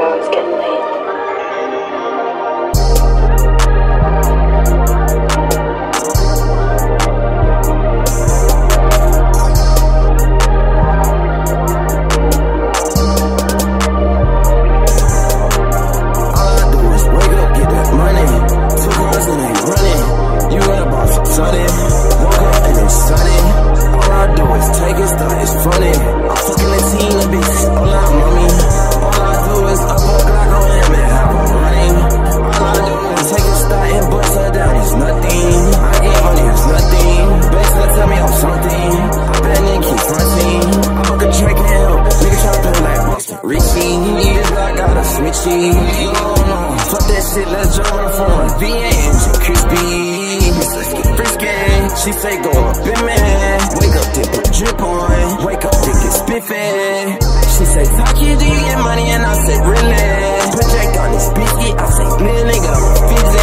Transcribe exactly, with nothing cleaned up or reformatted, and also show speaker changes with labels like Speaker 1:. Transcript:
Speaker 1: sounds get laid.
Speaker 2: Fuck that shit, let's jump on phone. V Ms and crispy. Let's get frisky. She say go up in me. Wake up, dip put drip on. Wake up, dick get spiffy. She say Topkid, do you get money? And I say really. Put Jack on this biscuit. I say, man, nigga, I'm a fidget.